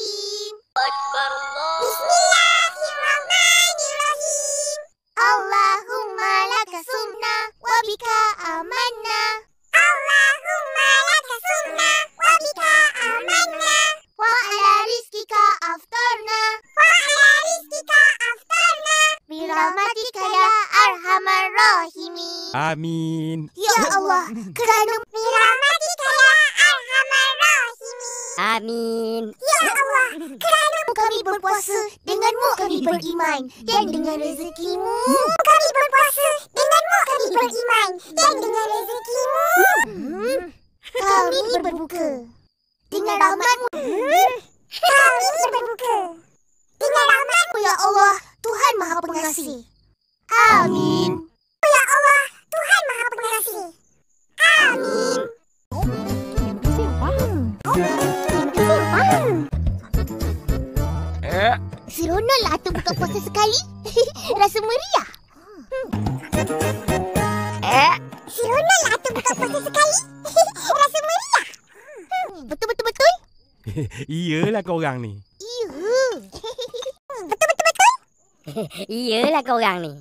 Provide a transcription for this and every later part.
Bismillahirrahmanirrahim. Bismillahirrahmanirrahim. Allahumma laka sumna wa bika amanna. Allahumma laka sumna wa bika amanna. Wa ala rizkika aftarna. Wa ala rizkika aftarna. Birahmatika ya arhamar rahimin. Amin. Ya Allah, kerana birahmatika ya arhamar rahimin. Amin. Ya Allah, kerana kami berpuasa, denganmu kami beriman, dan dengan rezekimu kami berpuasa, denganmu kami beriman, dan dengan rezekimu kami berbuka. Dengan rahmatmu kami berbuka. Dengan rahmatmu ya Allah, Tuhan Maha Pengasih. Amin. Ya Allah, Tuhan Maha Pengasih. Amin. Seronok lah tu buka puasa sekali. Rasa meriah. Seronok lah tu buka puasa sekali. Rasa meriah. Betul-betul-betul? Iyalah korang ni. Ya. Betul-betul-betul? Iyalah korang ni.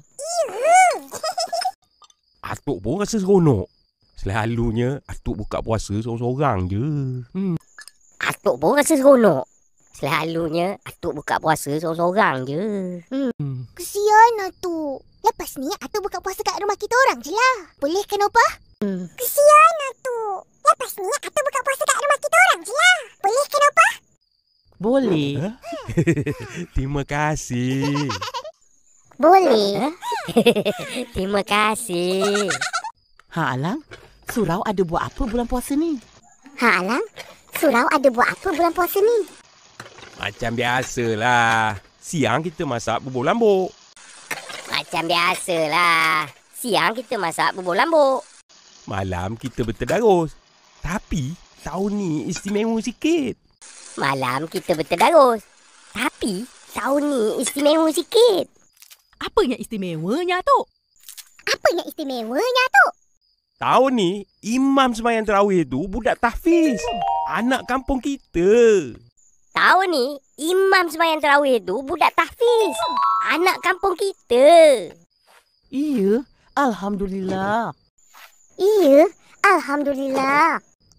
Atuk pun rasa seronok. Selalunya Atuk buka puasa seorang-seorang je. Atuk pun rasa seronok. Selalunya Atuk buka puasa seorang-seorang je. Kesian Atuk. Lepas ni Atuk buka puasa kat rumah kita orang je lah. Boleh kan Opah? Kesian Atuk. Lepas ni Atuk buka puasa kat rumah kita orang je lah. Boleh kan Opah? Boleh. Terima kasih. Boleh. Terima kasih. Ha Alang, surau ada buat apa bulan puasa ni? Ha Alang, surau ada buat apa bulan puasa ni? Macam biasalah. Siang kita masak bubur lambuk. Macam biasalah. Siang kita masak bubur lambuk. Malam kita bertadarus. Tapi tahun ni istimewa sikit. Malam kita bertadarus. Tapi tahun ni istimewa sikit. Apa yang istimewanya, Tok? Apa yang istimewanya tu? Tahun ni imam sembahyang tarawih tu budak tahfiz. Anak kampung kita. Tahun ni imam sembahyang tarawih tu budak tahfiz. Anak kampung kita. Iya, Alhamdulillah. Iya, Alhamdulillah.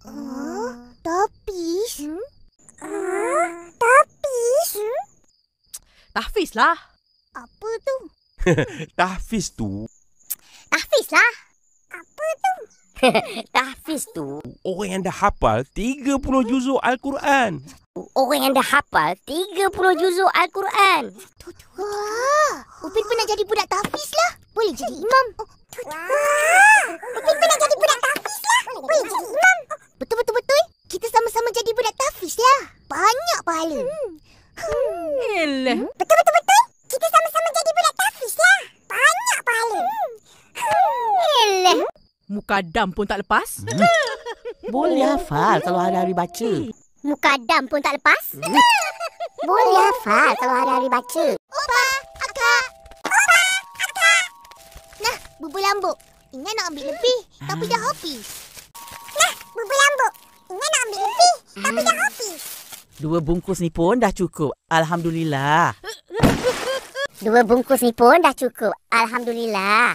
Tapis? Tapis? Tahfiz lah. Apa tu? Tahfiz tu Tahfiz lah. Apa tu? Tahfiz tu orang yang dah hafal 30 juzuk Al-Quran. orang yang dah hafal 30 juzuk Al-Quran. Wah, Upin pernah jadi budak tahfiz lah. Boleh jadi imam. Wah, Upin pernah jadi budak tahfiz lah. Boleh jadi imam. Betul-betul-betul. Kita sama-sama jadi budak tahfiz lah. Banyak pahala. Elah. Betul-betul-betul. Kita sama-sama jadi budak tahfiz lah. Banyak pahala. Elah. Mukadam pun tak lepas. Boleh hafal kalau hari-hari baca. Mukadam pun tak lepas. Boleh hafal kalau hari-hari baca. Opa, Akak. Opa, Akak. Nah, bubur lambuk. Ingat nak ambil lebih, tapi dah habis. Nah, bubur lambuk. Ingat nak ambil lebih, tapi dah habis. 2 bungkus ni pun dah cukup. Alhamdulillah. 2 bungkus ni pun dah cukup. Alhamdulillah.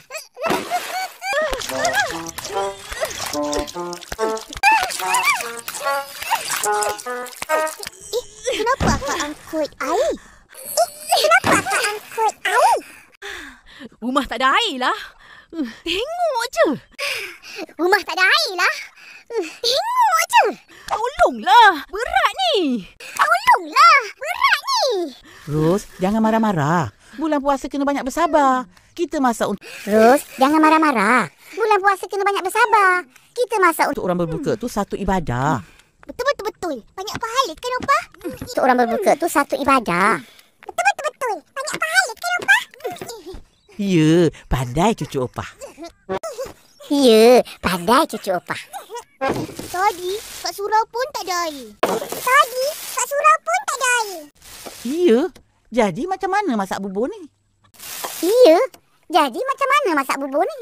Kenapa Akak angkut air? Kenapa Akak angkut air? Rumah tak ada air lah. Tengok je. Rumah tak ada air lah. Tengok je. Tolonglah. Berat ni. Tolonglah. Berat ni. Ros, jangan marah-marah. Bulan puasa kena banyak bersabar. Kita masak Ros, jangan marah-marah. Bulan puasa kena banyak bersabar. Kita masak untuk orang berbuka tu satu ibadah. Betul-betul-betul. Banyak pahala kan, Opah? Untuk orang berbuka tu satu ibadah. Betul-betul-betul. Banyak pahala kan, Opah? Ya, pandai cucu opah. Ya, pandai cucu Opah. Tadi, kat surau pun tak ada air. Tadi, kat surau pun tak ada air. Ya, jadi macam mana masak bubur ni? Iya, jadi macam mana masak bubur ni?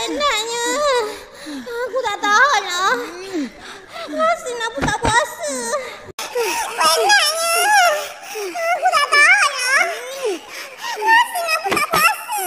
Penatnya. Aku tak tahan lah. Rasanya aku tak puasa. Penatnya. Aku tak tahan lah. Rasanya aku tak puasa.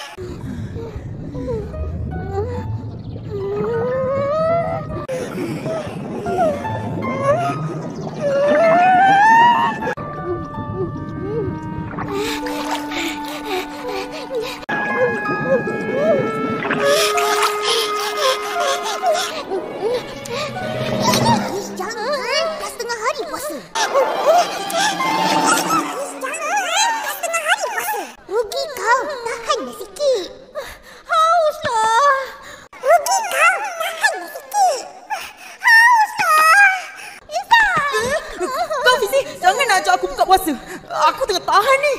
Jangan, dah setengah hari puasa. Rugi kau, tahanlah sikit. Hauslah. Rugi kau, tahanlah sikit. Hauslah. Kau Fizi, jangan ajak aku buka puasa. Aku tengah tahan ni.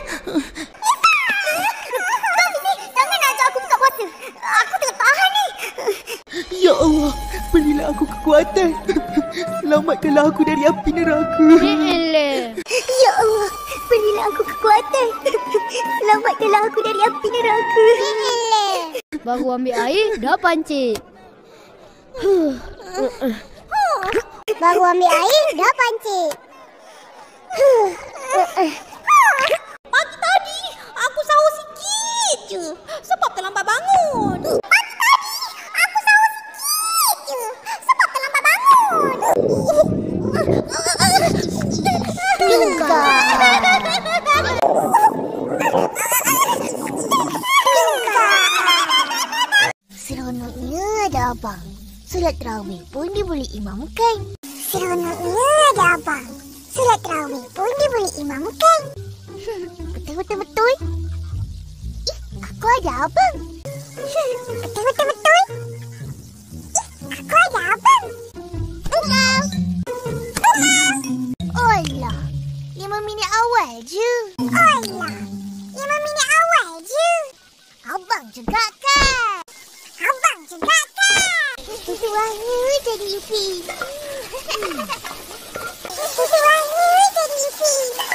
Kau Fizi, jangan ajak aku buka puasa. Aku tengah tahan ni. Ya Allah, berilah aku kekuatan. Selamatkanlah aku dari api neraka. Ya Allah, berilah aku kekuatan. Selamatkanlah aku dari api neraka. Baru ambil air, dah pancit. Baru ambil air, dah pancit. Pagi tadi, aku sahur sikit je. Sebab terlambat bangun. Pagi tadi, aku sahur sikit je. Sebab terlambat bangun. Seronoknya ada abang. Solat tarawih pun dia boleh imamkan. Seronoknya ada abang. Solat tarawih pun dia boleh imamkan. Betul-betul. Aku ada abang. Betul-betul. Aku ada abang. Engkau. Alah, 5 minit awal je. Alah, 5 minit awal je. Abang juga kan? Abang juga kan? Susu wangi jadi Ipi. Susu wangi jadi Ipi.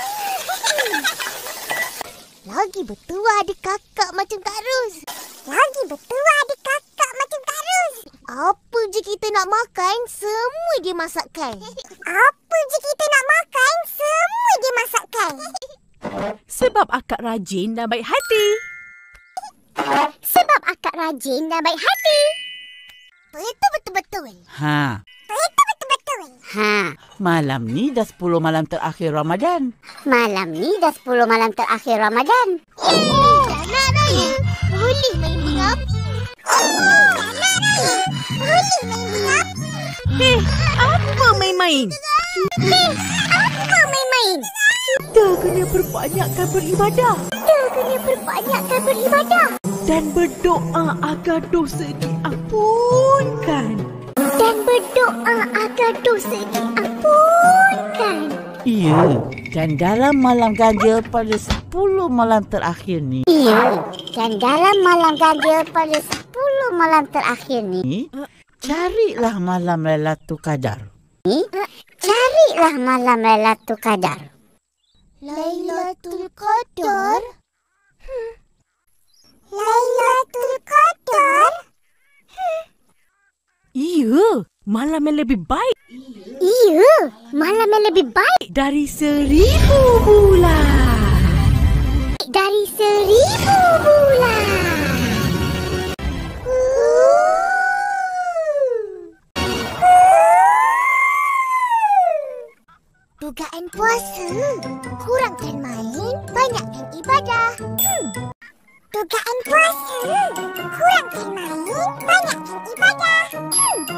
Lagi bertuah ada kakak macam Kak Ros. Lagi bertuah ada kakak macam Kak Ros. Apa je kita nak makan, semua dia masakkan. Apa je kita nak makan, semua dia masakkan. Sebab akak rajin dan baik hati. Sebab akak rajin dan baik hati. Betul-betul. Ha, Betul-betul. malam ni dah 10 malam terakhir Ramadan. Malam ni dah 10 malam terakhir Ramadan. Anak raya, boleh main bunga api. Anak raya, boleh main bunga api. Apa main-main? Apa main-main? Kita kena perbanyakkan beribadah. Kita kena perbanyakkan beribadah. Dan berdoa agar dosa diampunkan. Dan berdoa agar dosa diampunkan. Iya, dan dalam malam ganjil pada 10 malam terakhir ni, Iya, dan dalam malam ganjil pada 10 malam terakhir ni, carilah malam Lailatul Qadar. carilah malam Lailatul Qadar. Lailatul Qadar? Lailatul Qadar? Iya, malam yang lebih baik Iya, malam yang lebih baik dari 1000 bulan. dari 1000 bulan. Dugaan puasa. Kurangkan main, banyakkan ibadah. Dugaan puasa. Kurangkan main, banyakkan ibadah.